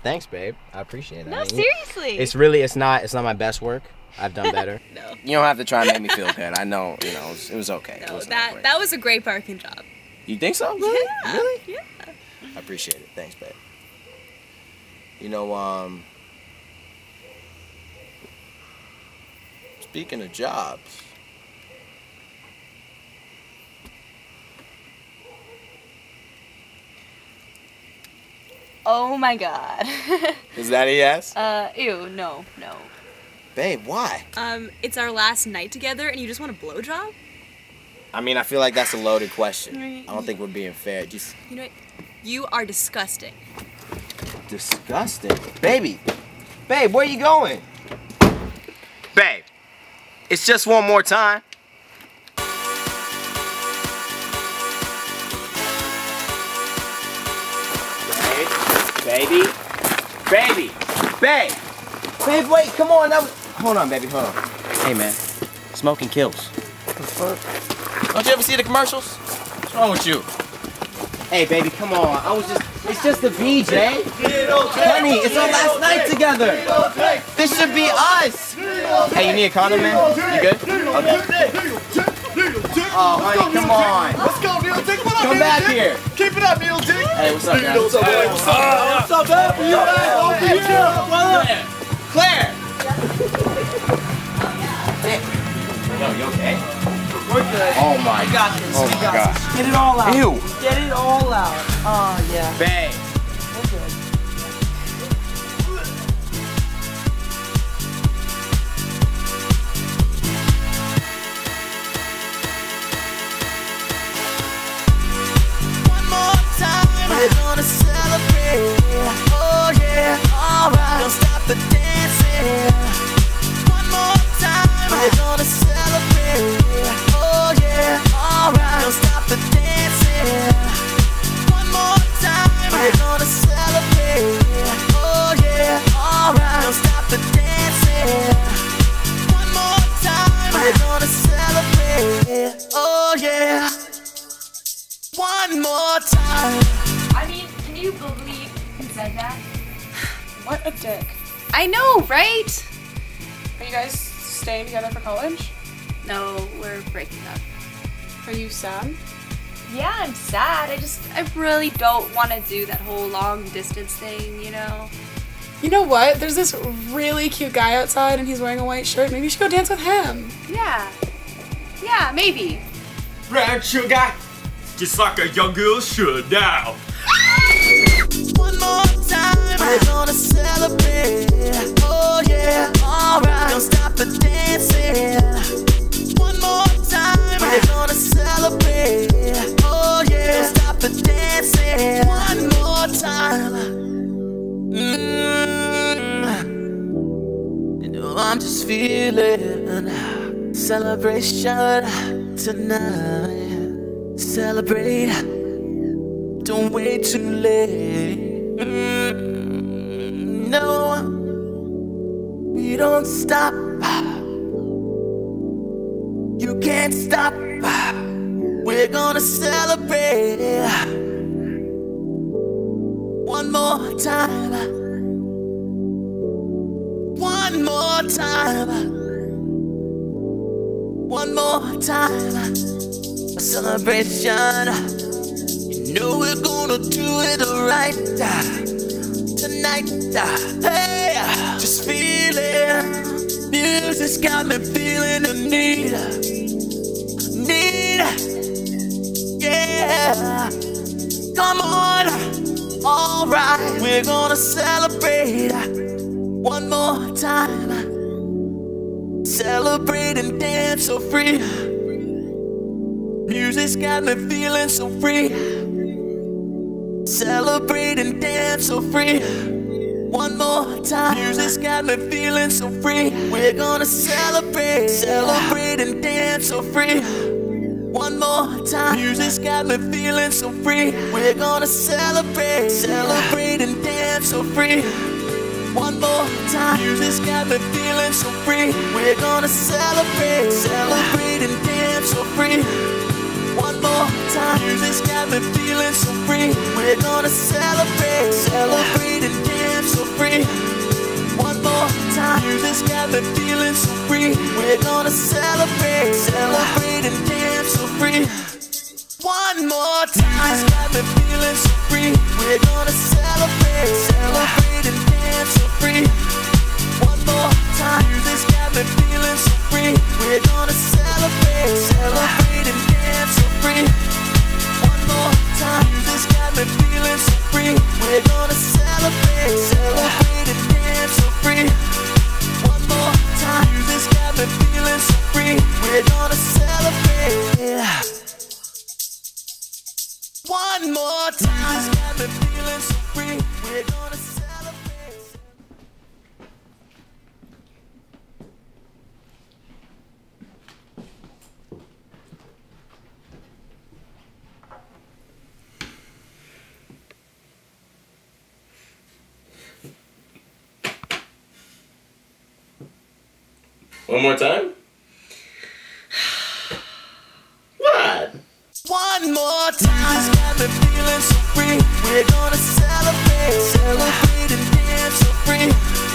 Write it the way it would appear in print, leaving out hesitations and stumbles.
Thanks, babe. I appreciate it. No, seriously. It's not my best work. I've done better. No. You don't have to try and make me feel good. I know, you know, it was okay. No, that was a great parking job. You think so? Really? Yeah. Really? Yeah. I appreciate it. Thanks, babe. You know, speaking of jobs. Oh my God. Is that a yes? Ew, no. Babe, why? It's our last night together and you just want a blowjob? I mean, I feel like that's a loaded question. I don't think we're being fair. Just... You know what? You are disgusting. Disgusting? Baby! Babe, where you going? Babe, it's just one more time. Baby, babe, wait, come on. Hold on, baby, hold on. Hey, man, smoking kills. What the fuck? Don't you ever see the commercials? What's wrong with you? Hey, baby, come on. It's just a BJ. Honey, it's our last night together. This should be us. Hey, you need a condom, man? You good? Okay. Oh, honey, come on. Let's go, Neil Dick. What up, Come back here. Keep it up, Neil Dick. Hey, what's up, guys? What's up, boy? What's up? What's up, man? Claire! Hey. Yo, you okay? We're good. Oh my We got this. Oh we my got God. this. Get it all out. Ew. Get it all out. Oh, yeah. Babe. We're good. One more time, we're gonna celebrate. Oh yeah, alright. Don't stop the dancing. One more time, we're gonna celebrate. Oh yeah, alright. Don't stop the dancing. One more time, we're gonna celebrate. Oh yeah, alright. Don't stop the dancing. One more time, we're gonna celebrate. Oh yeah. One more time. I mean, can you believe he said that? What a dick. I know, right? Are you guys staying together for college? No, we're breaking up. Are you sad? Yeah, I'm sad. I really don't want to do that whole long distance thing, you know? You know what? There's this really cute guy outside and he's wearing a white shirt. Maybe you should go dance with him. Yeah. Yeah, maybe. Brown sugar. Just like a young girl should now. One more time, we're gonna celebrate. Oh yeah, alright. Don't stop the dancing. One more time, we're gonna celebrate. Oh yeah, don't stop the dancing. One more time. You know I'm just feeling celebration tonight. Celebrate, don't wait too late. No, we don't stop. You can't stop. We're gonna celebrate. One more time. One more time. One more time. A celebration. You know we're gonna do it right tonight. Hey, just feel it. Music's got me feeling the need. Yeah. Come on. Alright, we're gonna celebrate one more time. Celebrate and dance so free. Music's got me feeling so free. Celebrate and dance so free. One more time. Music's got me feeling so free. We're gonna celebrate. Celebrate and dance so free. One more time. Music's got me feeling so free. We're gonna celebrate. Celebrate and dance so free. One more time. Music's got me feeling so free. We're gonna celebrate. Celebrate and dance so free. One more more time. Music's got me feeling so free. We're gonna celebrate, celebrate and dance so free. One more time. Music's got me feeling so free. We're gonna celebrate, celebrate and dance so free. One more time. Music's got me feeling so free. We're gonna celebrate, celebrate and dance so free. One more time. Music's got me feeling so free. We're gonna celebrate, celebrate and dance so free. One more time. Music's got me feeling so free. We're gonna celebrate, celebrate and dance so free. One more time. Music's got me feeling so free. We're gonna celebrate. One more time. Music's got me feeling so free. We're gonna celebrate. One more time? What? One more time. It's got me feeling so free. We're gonna celebrate, celebrate and dance so free.